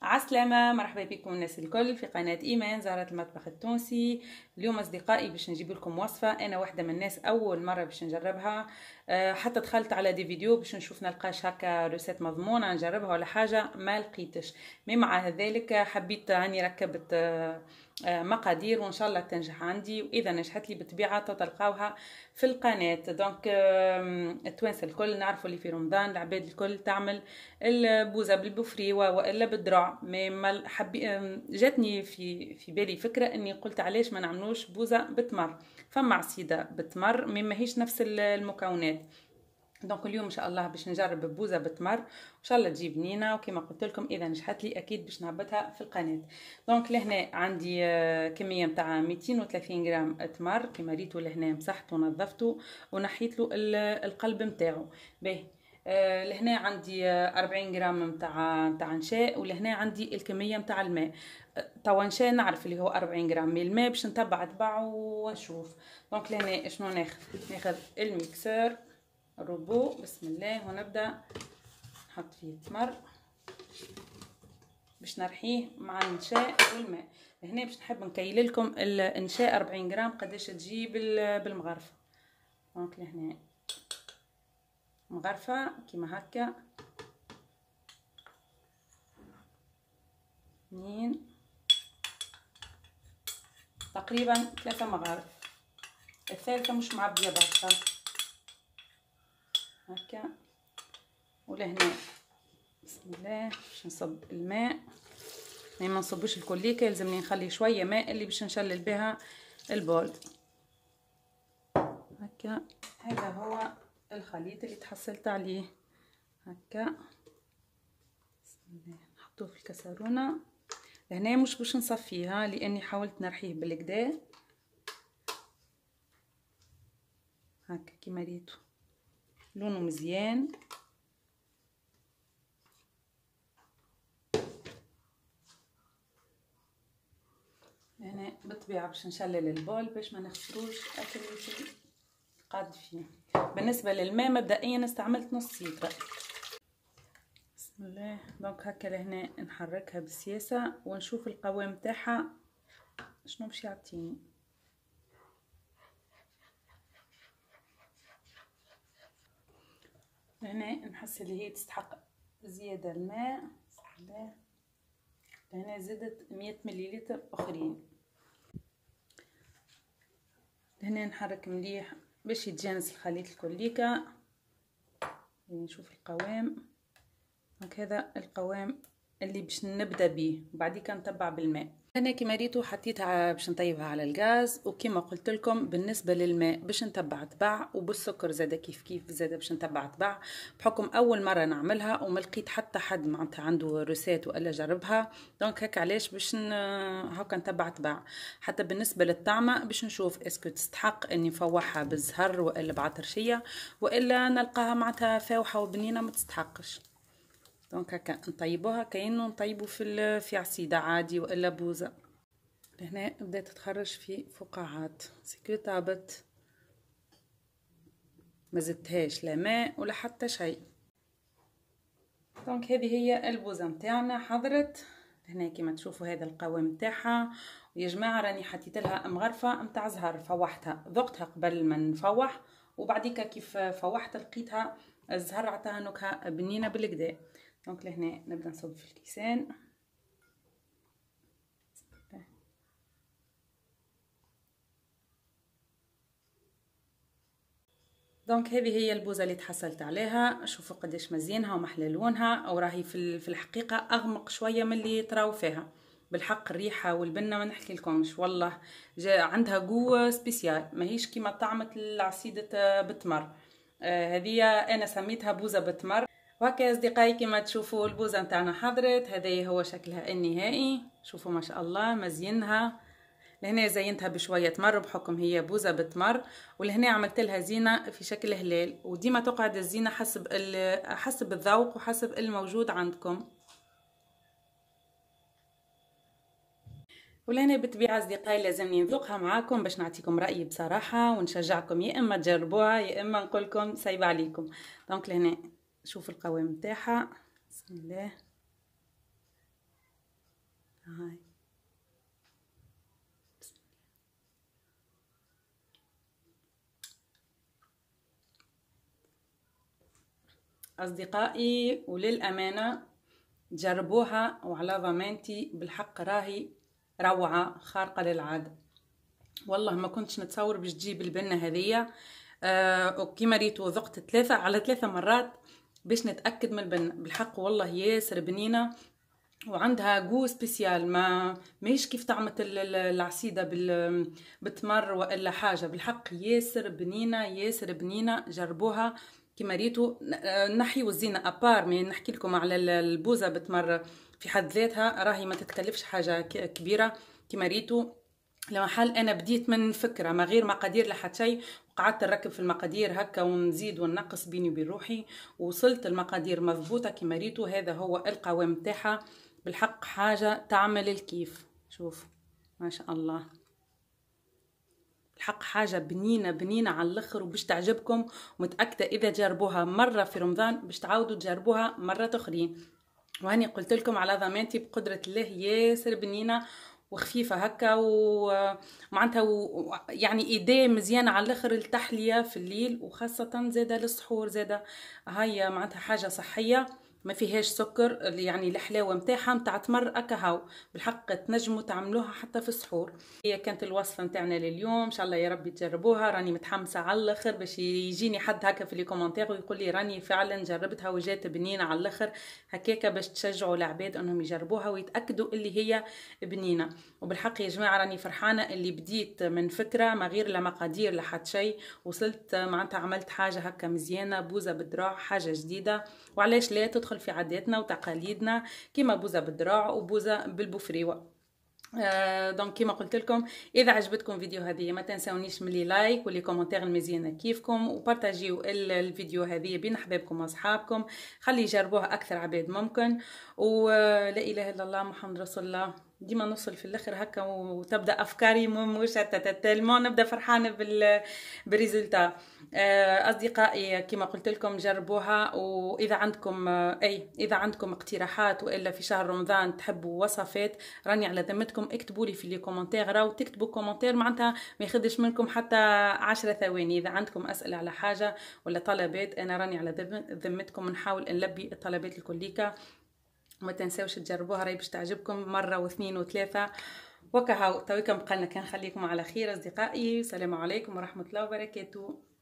عسلامة، مرحبا بكم الناس الكل في قناة إيمان زهرة المطبخ التونسي. اليوم أصدقائي باش نجيب لكم وصفة أنا واحدة من الناس أول مرة باش نجربها. حتى دخلت على دي فيديو باش نشوف نلقاش هكا روسيت مضمونة نجربها ولا حاجة، ما لقيتش. مع ذلك حبيت أني ركبت مقادير وإن شاء الله تنجح عندي، وإذا نجحت لي بالطبيعة تلقاوها في القناة. دونك التوانسة الكل نعرفوا اللي في رمضان العباد الكل تعمل البوزة بالبفريوة والا بالدرع. جاتني في بالي فكرة اني قلت علاش ما نعملوش بوزة بتمر، فما عصيدة بتمر ما هيش نفس المكونات. دونك اليوم ان شاء الله باش نجرب بوزة بتمر، ان شاء الله تجيب بنينه، وكما قلت لكم اذا نجحت لي اكيد باش نهبطها في القناه. دونك لهنا عندي كميه نتاع 230 غرام تمر، كما ريتو لهنا مسحته ونظفته ونحيت له القلب نتاعو. باهي لهنا عندي 40 غرام نتاع نشاء، ولهنا عندي الكميه نتاع الماء. توا نشاء نعرف اللي هو 40 غرام من الماء، باش نتبع ونشوف. دونك لهنا شنو ناخذ الميكسور الروبو، بسم الله، ونبدا نحط فيه التمر باش نرحيه مع النشاء والماء. هنا باش نحب نكيل لكم النشاء 40 غرام قداش تجي بالمغرفه. دونك لهنا مغرفه كيما هكا، 2 تقريبا 3 مغارف، الثالثه مش معبيه برشا هكا. ولهنا بسم الله باش نصب الماء، ما نصبوش الكليكه، يلزمني نخلي شويه ماء اللي باش نشلل بها البول هكا. هذا هو الخليط اللي تحصلت عليه هكا. بسم الله نحطوه في الكسرونه. لهنا مش باش نصفيها لاني حاولت نرحيه بالكدا هكا كيما ريتو، لونه مزيان. هنا بالطبيعه باش نشلل البول باش ما نخسروش اكل قاد فيه. بالنسبه للماء مبدئيا استعملت نص لتر. بسم الله. دونك هكا لهنا نحركها بسياسه ونشوف القوام تاعها شنو باش يعطيني. هنا نحس اللي هي تستحق زياده الماء. بسم الله. هنا زدت 100 مليلتر اخرين. هنا نحرك مليح باش يتجانس الخليط الكليكا. نشوف القوام. دونك هذا القوام اللي باش نبدا به، وبعديك نتبع بالماء. انا كيما ريتو حطيتها باش نطيبها على الغاز، وكيما قلت لكم بالنسبه للماء باش نتبع تبع، وبالسكر زاده كيف زاده باش نتبع تبع، بحكم اول مره نعملها وما لقيت حتى حد معناتها عنده روسيت والا جربها. دونك هكا علاش باش هكا نتبع تبع. حتى بالنسبه للطعمه باش نشوف اسكو تستحق اني نفوحها بالزهر والا بعطرشيه، والا نلقاها معناتها فاوحه وبنينه ما تستحقش. دونك هكا نطيبوها كأنه نطيبو في عصيدة عادي والا بوزة. هنا بدات تتخرج في فقاعات سكو طابت، ما زدتهاش لا ماء ولا حتى شيء. دونك هذه هي البوزة متاعنا حضرت. هنا كيما تشوفوا هذا القوام متاعها. ويا جماعه راني حطيت لها مغرفه متاع زهر، فوحتها ذقتها قبل ما نفوح، وبعديك كيف فوحت لقيتها الزهر عطاها نكهه بنينه بالكدا. دونك لهنا نبدا نصب في الكيسان. دونك هذه هي البوزه اللي تحصلت عليها. شوفوا قداش مزيانها ومحلى لونها، او راهي في الحقيقه اغمق شويه من اللي تراو فيها. بالحق الريحه والبنه ما نحكي لكمش، والله عندها قوه سبيسيال، ماهيش كيما طعمه العصيده بتمر. هذه انا سميتها بوزه بتمر. وهكا اصدقائي كما تشوفوا البوزه نتاعنا حضرت. هذا هو شكلها النهائي، شوفوا ما شاء الله مزينها. لهنا زينتها بشويه تمر بحكم هي بوزه بتمر، ولهنا عملت لها زينه في شكل هلال، وديما تقعد الزينه حسب الذوق وحسب الموجود عندكم. ولهنا بالطبيعه اصدقائي لازمني نذوقها معاكم باش نعطيكم رايي بصراحه، ونشجعكم يا اما تجربوها يا اما نقولكم سايبه عليكم. دونك لهنا شوف القوام نتاعها. بسم الله. هاي أصدقائي، وللأمانة جربوها وعلى ضمانتي، بالحق راهي روعة خارقة للعادة. والله ما كنتش نتصور باش تجيب البنة هذية. وكيما ريتو ذقت 3 مرات باش نتأكد من البنة. بالحق والله ياسر بنينة، وعندها جو سبيسيال، ما ماهيش كيف طعمة العسيدة بالتمر وإلا حاجة. بالحق ياسر بنينة ياسر بنينة، جربوها كيما ريتو. نحيو الزينة أبار، ما نحكي لكم على البوزة بتمر في حد ذاتها، راهي ما تتكلفش حاجة كبيرة كيما ريتو. لما حال انا بديت من فكره ما غير مقادير لحد شيء، وقعدت نركب في المقادير هكا ونزيد وننقص بيني وبين روحي، وصلت المقادير مضبوطه كيما ريتو. هذا هو القوام متاعها. بالحق حاجه تعمل الكيف. شوف ما شاء الله، الحق حاجه بنينه بنينه على الاخر، وباش تعجبكم. ومتاكده اذا جربوها مره في رمضان باش تعاودوا تجربوها مره اخرين. وهاني قلت لكم على ضمانتي بقدرة الله ياسر بنينة وخفيفة هكا، ومعناتها يعني ايديه مزيانة على الاخر التحلية في الليل، وخاصة زادة للسحور زادة. هاي معناتها حاجة صحية ما فيهاش سكر، يعني الحلاوه نتاعها نتاع تمر اكاهو. بالحق تنجموا تعملوها حتى في السحور. هي كانت الوصفه نتاعنا لليوم، ان شاء الله يا ربي تجربوها. راني متحمسه على الاخر باش يجيني حد هكا في لي كومونتير ويقول لي راني فعلا جربتها وجات بنينه على الاخر، هكاكا باش تشجعوا العباد انهم يجربوها ويتاكدوا اللي هي بنينه. وبالحق يا جماعه راني فرحانه اللي بديت من فكره ما غير لا مقادير لحد شيء، وصلت معناتها عملت حاجه هكا مزيانه، بوزه بالدراع، حاجه جديده. وعلاش لا تدخل في عاداتنا وتقاليدنا كيما بوزه بالدراع وبوزه بالبوفريوه. دونك كيما قلت لكم، اذا عجبتكم فيديو هذه ما تنسونيش ملي لايك ولي كومنتير المزيانه كيفكم، وبارتاجيو الفيديو هذه بين احبابكم واصحابكم، خلي يجربوها اكثر عباد ممكن. ولا اله الا الله محمد رسول الله. ديما نوصل في الاخر هكا وتبدا افكاري مشتته تلمون، نبدا فرحانه بالريزلتا. اصدقائي كما قلت لكم جربوها، واذا عندكم اذا عندكم اقتراحات والا في شهر رمضان تحبوا وصفات، راني على ذمتكم اكتبوا لي في لي كومنتير، راهو تكتبوا كومنتير معناتها ما ياخذش منكم حتى 10 ثواني. اذا عندكم اسئله على حاجه ولا طلبات، انا راني على ذمتكم نحاول نلبي الطلبات الكليكه. وما تنساوش تجربوها، راهي باش تعجبكم مره واثنين وثلاثه. وكهو تويكم بقالنا، كان خليكم على خير اصدقائي. السلام عليكم ورحمه الله وبركاته.